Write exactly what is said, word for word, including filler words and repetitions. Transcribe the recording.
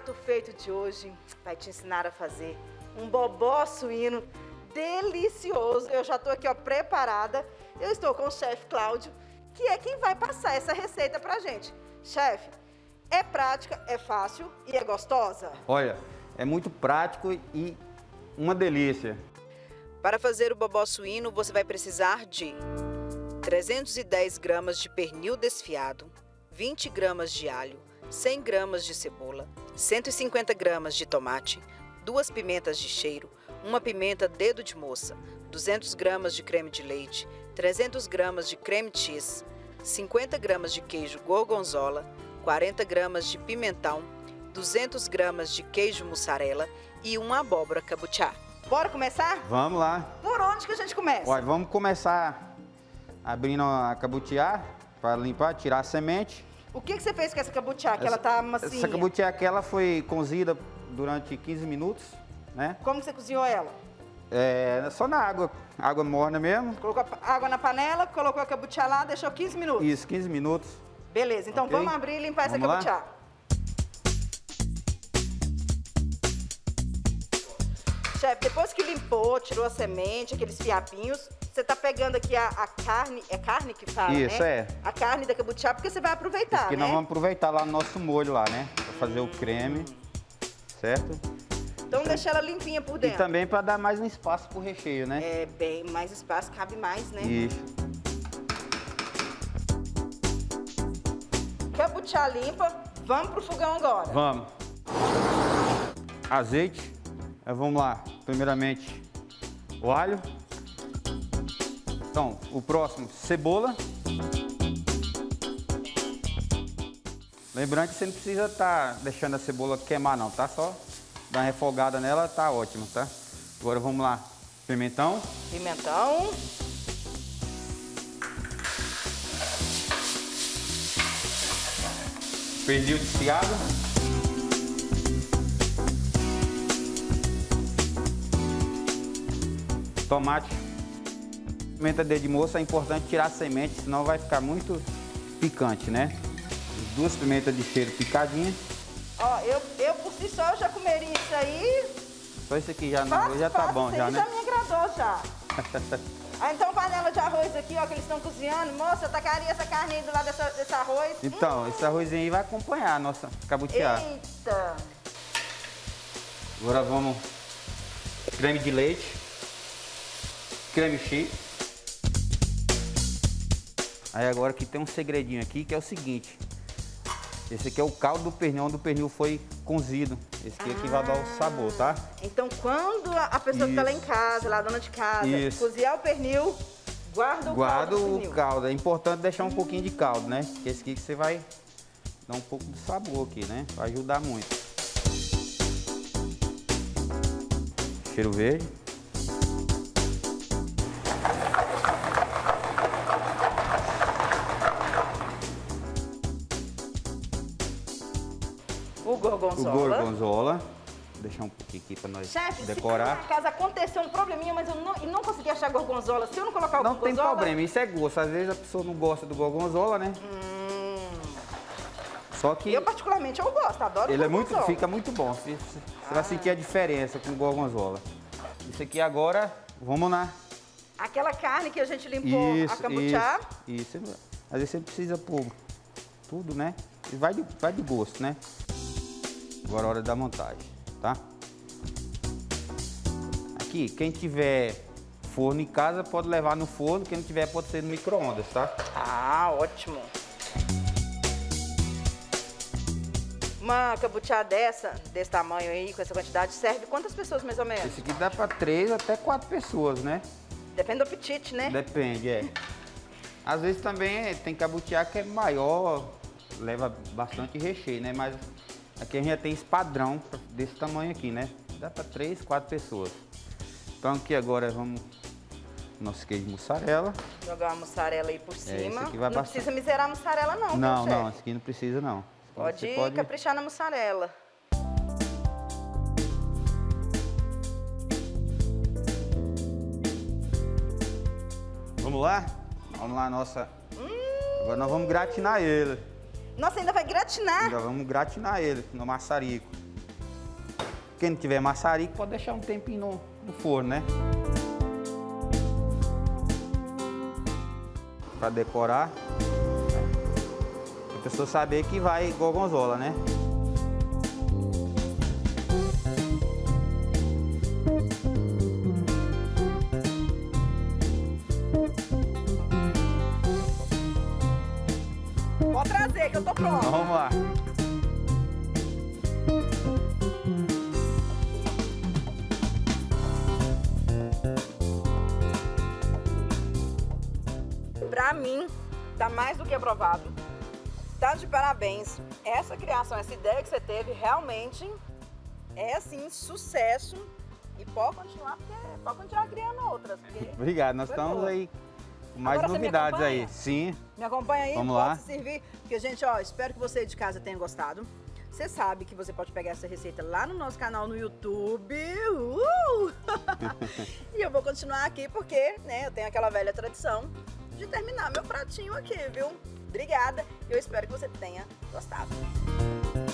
prato feito de hoje vai te ensinar a fazer um bobó suíno delicioso. Eu já estou aqui, ó, preparada. Eu estou com o chefe Cláudio, que é quem vai passar essa receita pra gente. Chefe, é prática, é fácil e é gostosa? Olha, é muito prático e uma delícia. Para fazer o bobó suíno, você vai precisar de trezentos e dez gramas de pernil desfiado, vinte gramas de alho, cem gramas de cebola, cento e cinquenta gramas de tomate, duas pimentas de cheiro, uma pimenta dedo de moça, duzentas gramas de creme de leite, trezentas gramas de creme cheese, cinquenta gramas de queijo gorgonzola, quarenta gramas de pimentão, duzentas gramas de queijo mussarela e uma abóbora cabotiá. Bora começar? Vamos lá. Por onde que a gente começa? Olha, vamos começar abrindo a cabotiá para limpar, tirar a semente. O que, que você fez com essa cabotiá, que essa, ela tá macia? Essa cabotiá aqui, ela foi cozida durante quinze minutos, né? Como que você cozinhou ela? É, só na água, água morna mesmo. Colocou água na panela, colocou a cabotiá lá, deixou quinze minutos? Isso, quinze minutos. Beleza, então Okay. vamos abrir e limpar Vamos essa cabotiá. lá? Chefe, depois que limpou, tirou a semente, aqueles fiapinhos, você tá pegando aqui a, a carne, é carne que fala, Isso, né? é. A carne da cabotiá, porque você vai aproveitar, Porque né? nós vamos aproveitar lá no nosso molho lá, né? Para fazer o creme, certo? Então deixa ela limpinha por E dentro. também para dar mais um espaço pro recheio, né? É, bem, mais espaço, cabe mais, né? Isso. Cabotiá limpa, vamos pro fogão agora. Vamos. Azeite. Aí vamos lá. Primeiramente, o alho. Então, o próximo, cebola. Lembrando que você não precisa estar deixando a cebola queimar não, tá? Só dar uma refogada nela, tá ótimo, tá? Agora vamos lá. Pimentão. Pimentão. Pernil desfiado. Tomate. Pimenta dedo de moça, é importante tirar a semente, senão vai ficar muito picante, né? Duas pimentas de cheiro picadinhas. Ó, eu, eu por si só eu já comeria isso aí. Só isso aqui já, Fácil, já tá fácil, bom, isso já, aí né? já me agradou já. Ah, então panela de arroz aqui, ó, que eles estão cozinhando. Moça, eu tacaria essa carne aí do lado dessa, desse arroz. Então, Hum. esse arrozinho aí vai acompanhar a nossa cabotiá. Eita! Agora vamos creme de leite, creme cheese. Aí agora aqui tem um segredinho aqui que é o seguinte. Esse aqui é o caldo do pernil, onde o pernil foi cozido. Esse aqui, ah. aqui vai dar o sabor, tá? Então quando a pessoa que tá lá em casa, lá a dona de casa, Isso. cozinhar o pernil, guarda o guarda caldo do o pernil. caldo. É importante deixar um pouquinho de caldo, né? Porque esse aqui que você vai dar um pouco de sabor aqui, né? Vai ajudar muito. Cheiro verde. O gorgonzola. O gorgonzola. Vou deixar um pouquinho aqui para nós Chefe, decorar. se na casa aconteceu um probleminha, mas eu não, e não consegui achar gorgonzola. Se eu não colocar o Não gorgonzola... tem problema, isso é gosto. Às vezes a pessoa não gosta do gorgonzola, né? Hum. Só que Eu particularmente eu gosto, adoro ele é gorgonzola. muito, fica muito bom. Você, você Ah. vai sentir a diferença com o gorgonzola. Isso aqui agora, vamos lá. Aquela carne que a gente limpou, Isso, a cabotiá. Isso, isso. Às vezes você precisa pôr tudo, né? E vai de, vai de gosto, né? Agora é hora da montagem, tá? Aqui, quem tiver forno em casa pode levar no forno, quem não tiver pode ser no micro-ondas, tá? Ah, ótimo. Uma cabotiá dessa, desse tamanho aí, com essa quantidade, serve quantas pessoas mais ou menos? Esse aqui dá para três até quatro pessoas, né? Depende do apetite, né? Depende, é. Às vezes também tem cabotiá que é maior, leva bastante recheio, né? Mas aqui a gente já tem esse padrão desse tamanho aqui, né? Dá para três, quatro pessoas. Então aqui agora vamos nosso queijo mussarela. Jogar uma mussarela aí por cima. É, esse aqui vai não bastante. precisa miserar a mussarela não, Não, viu, não, chefe? esse aqui não precisa não. Pode, Você pode caprichar na mussarela. Vamos lá? Vamos lá, nossa. Hum. Agora nós vamos gratinar ele. Nossa, ainda vai gratinar? Ainda vamos gratinar ele no maçarico. Quem não tiver maçarico, pode deixar um tempinho no, no forno, né? Para decorar. Para a pessoa saber que vai gorgonzola, né? Pode trazer que eu tô pronta. Então, vamos lá. Pra mim, tá mais do que aprovado. Tá de parabéns. Essa criação, essa ideia que você teve, realmente é, assim, sucesso. E pode continuar, porque pode continuar criando outras. Porque Obrigado, nós foi estamos boa. aí com mais Agora você me novidades aí. acompanha? Sim. Me acompanha aí, Vamos pode lá. se servir. Porque, gente, ó, espero que você de casa tenha gostado. Você sabe que você pode pegar essa receita lá no nosso canal no YouTube. Uh! E eu vou continuar aqui porque, né, eu tenho aquela velha tradição de terminar meu pratinho aqui, viu? Obrigada. Eu espero que você tenha gostado.